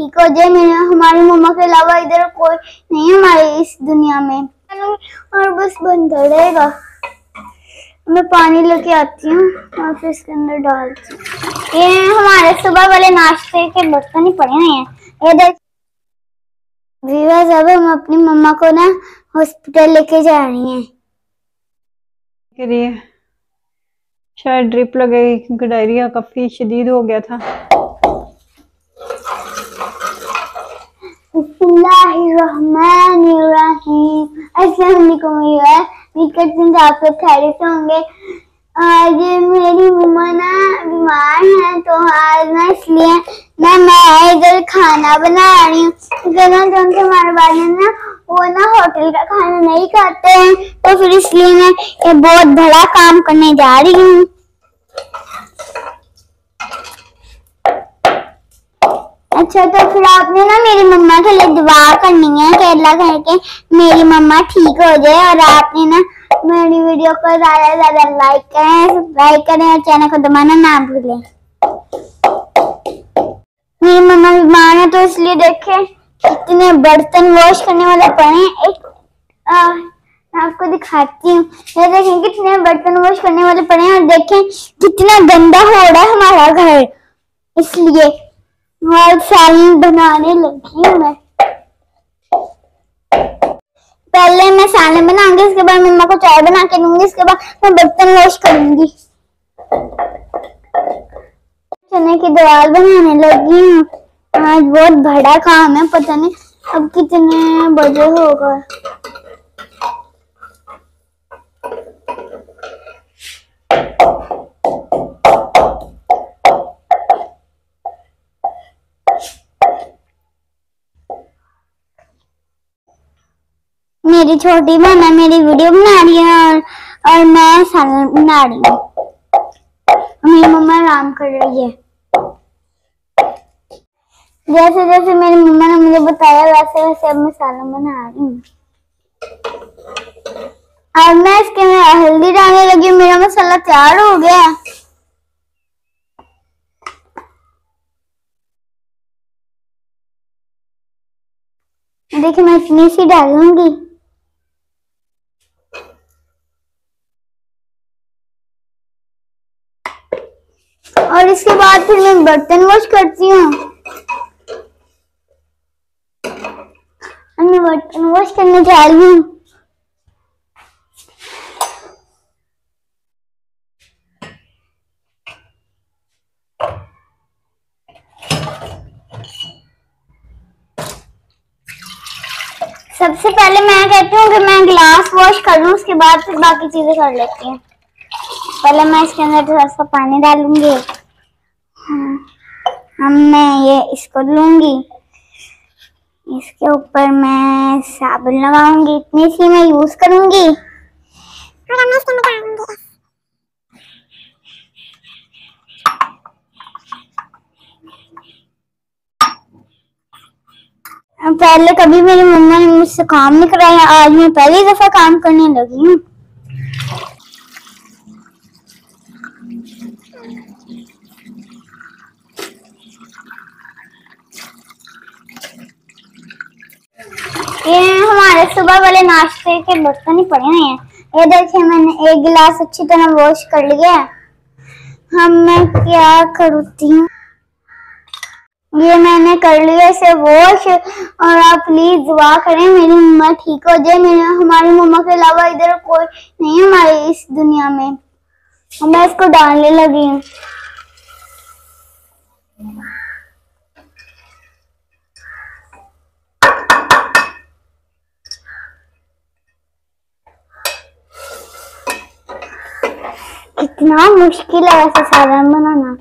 ठीक हो जाए। मेरे हमारी मम्मा के अलावा इधर कोई नहीं है हमारे इस दुनिया में, और बस बनता रहेगा। मैं पानी लेके आती हूँ और फिर इसके अंदर डालती हूँ। ये हमारे सुबह वाले नाश्ते के बर्तन ही पड़े हुए हैं। ये देख वीवर्स, अब हम अपनी मम्मा को ना हॉस्पिटल लेके जा रही हैं। करिए, शायद ड्रिप लगेगी क्योंकि डायरिया काफी शदीद हो गया था। आप लोग खैरियत से होंगे। आज मेरी मम्मा ना बीमार है, तो आज ना इसलिए ना मैं इधर खाना बना रही हूँ। क्योंकि हमारे वाले ना वो ना होटल का खाना नहीं खाते हैं, तो फिर इसलिए मैं ये बहुत बड़ा काम करने जा रही हूँ। अच्छा, तो फिर आपने ना मेरी मम्मा के लिए दुआ करनी है कि अल्लाह करके मेरी मम्मा ठीक हो जाए। और आपने ना मेरी वीडियो को ज्यादा से ज्यादा लाइक करें, सब्सक्राइब करें और चैनल को दबाना ना भूलें। मेरी मम्मा बीमार है, तो इसलिए देखें कितने बर्तन वॉश करने वाले पड़े हैं। मैं आपको दिखाती हूँ। ये देखें कितने बर्तन वॉश करने वाले पड़े हैं, और देखें कितना गंदा हो रहा है हमारा घर। इसलिए और सालन बनाने लगी हूँ मैं। पहले मैं सालन बनाऊंगी, इसके बाद मम्मा को चाय बना के दूंगी, इसके बाद मैं बर्तन वॉश करूंगी। चने की दाल बनाने लगी हूँ। आज बहुत बड़ा काम है, पता नहीं अब कितने बजे होगा। मेरी छोटी बहन मेरी वीडियो बना रही है और मैं सालन बना रही हूँ। मेरी मम्मा आराम कर रही है। जैसे जैसे मेरी मम्मा ने मुझे बताया वैसे वैसे अब मैं सालन बना रही हूँ। अब मैं इसके अंदर हल्दी डालने लगी। मेरा मसाला तैयार हो गया। देखिए मैं इतनी सी डालूंगी। और इसके बाद फिर मैं बर्तन वॉश करती हूँ। मैं बर्तन वॉश करने जा रही हूँ। सबसे पहले मैं कहती हूँ कि मैं गिलास वॉश कर लूँ, उसके बाद फिर बाकी चीजें कर लेती हूँ। पहले मैं इसके अंदर थोड़ा सा पानी डालूंगी। मैं ये इसको लूंगी, इसके ऊपर मैं साबुन लगाऊंगी। इतनी सी मैं यूज करूंगी और मैं इसके अंदर डालूंगी। पहले कभी मेरी मम्मा ने मुझसे काम नहीं कराया, आज मैं पहली दफा काम करने लगी हूँ। ये हमारे सुबह वाले नाश्ते के बर्तन ही पड़े हुए हैं। ये देखिए मैंने एक गिलास अच्छी तरह वॉश कर लिया। मैं क्या करती हूँ, ये मैंने कर लिया इसे वॉश। और आप प्लीज दुआ करें मेरी मम्मा ठीक हो जाए। मेरे हमारी मम्मा के अलावा इधर कोई नहीं है हमारे इस दुनिया में। मैं इसको डालने लगी हूँ। कितना मुश्किल है वैसे सालन बनाना।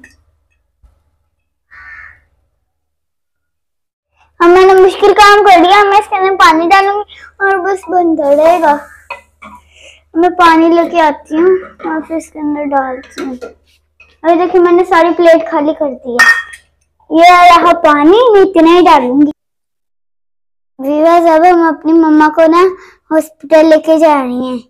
अब मैंने मुश्किल काम कर दिया। मैं इसके अंदर पानी डालूंगी और बस बनता रहेगा। मैं पानी लेके आती हूँ और फिर इसके अंदर डालती हूँ। अरे देखिए मैंने सारी प्लेट खाली कर दी है। ये रहा पानी, मैं इतना ही डालूंगी। व्यूअर्स, अब हम अपनी मम्मा को ना हॉस्पिटल लेके जा रही हैं।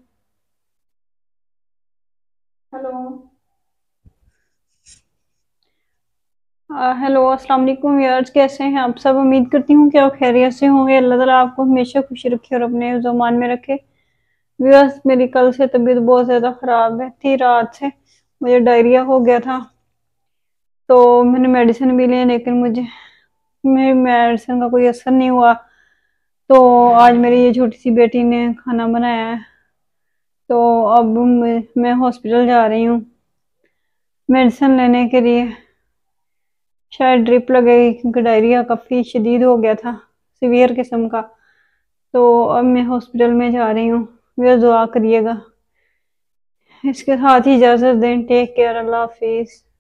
हेलो, हेलो अस्सलाम वालेकुम यार्स, कैसे हैं आप सब। उम्मीद करती हूँ कि आप खैरियत से होंगे। अल्लाह ताला आपको हमेशा खुश रखे और अपने ज़मान में रखे। व्यूअर्स, मेरी कल से तबीयत बहुत ज़्यादा ख़राब है थी। रात से मुझे डायरिया हो गया था, तो मैंने मेडिसिन भी ली, लेकिन मुझे मेरी मेडिसिन का कोई असर नहीं हुआ। तो आज मेरी ये छोटी सी बेटी ने खाना बनाया है, तो अब मैं हॉस्पिटल जा रही हूँ मेडिसिन लेने के लिए। शायद ड्रिप लगेगी क्योंकि डायरिया काफ़ी शदीद हो गया था, सीवियर किस्म का। तो अब मैं हॉस्पिटल में जा रही हूँ। वे दुआ करिएगा। इसके साथ ही इजाज़त दें। टेक केयर, अल्लाह हाफिज़।